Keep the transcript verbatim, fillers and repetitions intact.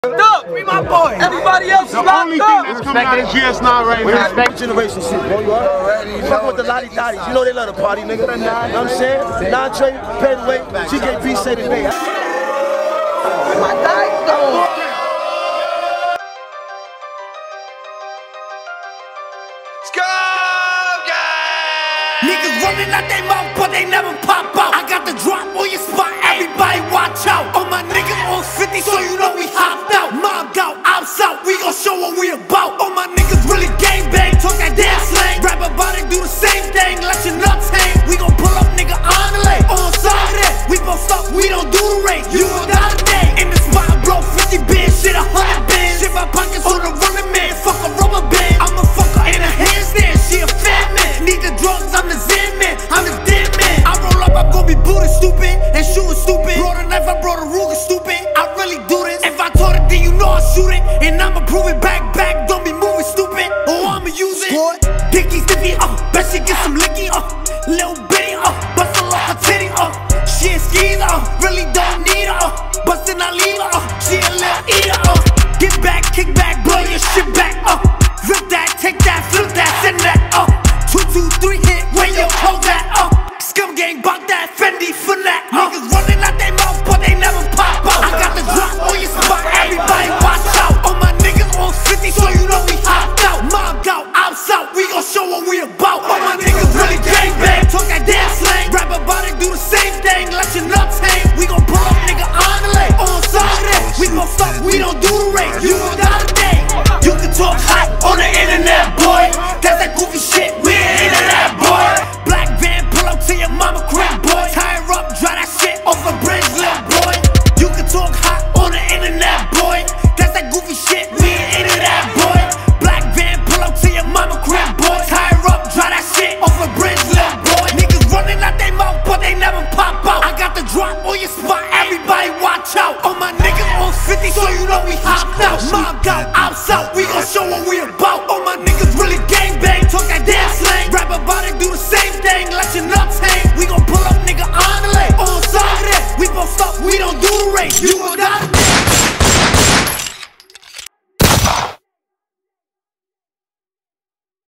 Up, be my boy. Everybody else is the locked only up. thing that's coming out of G S nine right we now. Respect generation shit, bro. You already fucking with the lottie dotties. You know they love the party, nigga. You know what I'm saying? Nontre, Pedway, G K P say today. My dice though. Niggas running out they mouth, but they never pop out. I got the drop on your spot, everybody watch out. All my niggas on fifty, so you know we hopped out. Mobbed out, outs out, we gon' show what we about. All my niggas really gangbang, talk that damn slang. Rap about it, do the same thing, let your nuts hang. We gon' pull up, nigga, on the lane. On side of that, we gon' stop, we don't do the race. You without a day, in the spot, blow fifty bins, shit a hundred bins. Shit my pockets on the running man, fuck a rubber band. I'm a fucker in a handstand, she a fat man. Need the drugs, I'm the Zen man, I'm the dead man. I roll up, I'm gon' be booty stupid and shooting stupid. Brought a knife, I brought a Ruger stupid. I really do this. If I taught it, then you know I shoot it. And I'ma prove it back, back. Don't be moving stupid, or I'ma use it. Dicky stiffy, uh, bet she get some licky, uh. Little bitty, uh, bustin' off her titty, uh. She a skeezer, uh, really don't need her, uh. Bustin', I leave her, uh. She a little eater, uh. Get back, kick back, blow your shit back, uh. Rip that, take that, flip that, send that, uh. Two, two, three hit, when you hold that, uh. Scum gang, bought that Fendi for that, uh. Niggas running out they mouth, but they never pop out. I got the drop on your spot, everybody watch out. All my niggas on fifty, so you know we hopped out. Mobbed out, outs out, we gon' show what we about. All my niggas really gangbang, talk that damn slang. Rap about it, do the same thing, let your nuts hang. We gon' pull up, nigga, on the lane. On side of that, we gon' stop, we don't do the race. You without a day, you can talk hot on the internet, boy. That's that goofy shit, we ain't into that, boy. Black van, pull up to your mama crib, boy. Tie her up, dry that shit off a bridge, little boy. You can talk hot on the internet, boy. That's that goofy shit, we ain't into that, boy. Black van, pull up to your mama crib, boy. Tie her up, dry that shit off a bridge, little boy. Niggas running out they mouth, but they never pop out. I got the drop on your spot, everybody watch out. All my niggas on fifty, so you know we hopped out. Mobbed out, outs out, we gon' show what we about. All my niggas really gangbang, talk that damn slang. Rap about it, do the same thing, let your nuts hang. We gon' pull up, nigga, on the lane. On side of that, we gon' stop, we don't do the race. You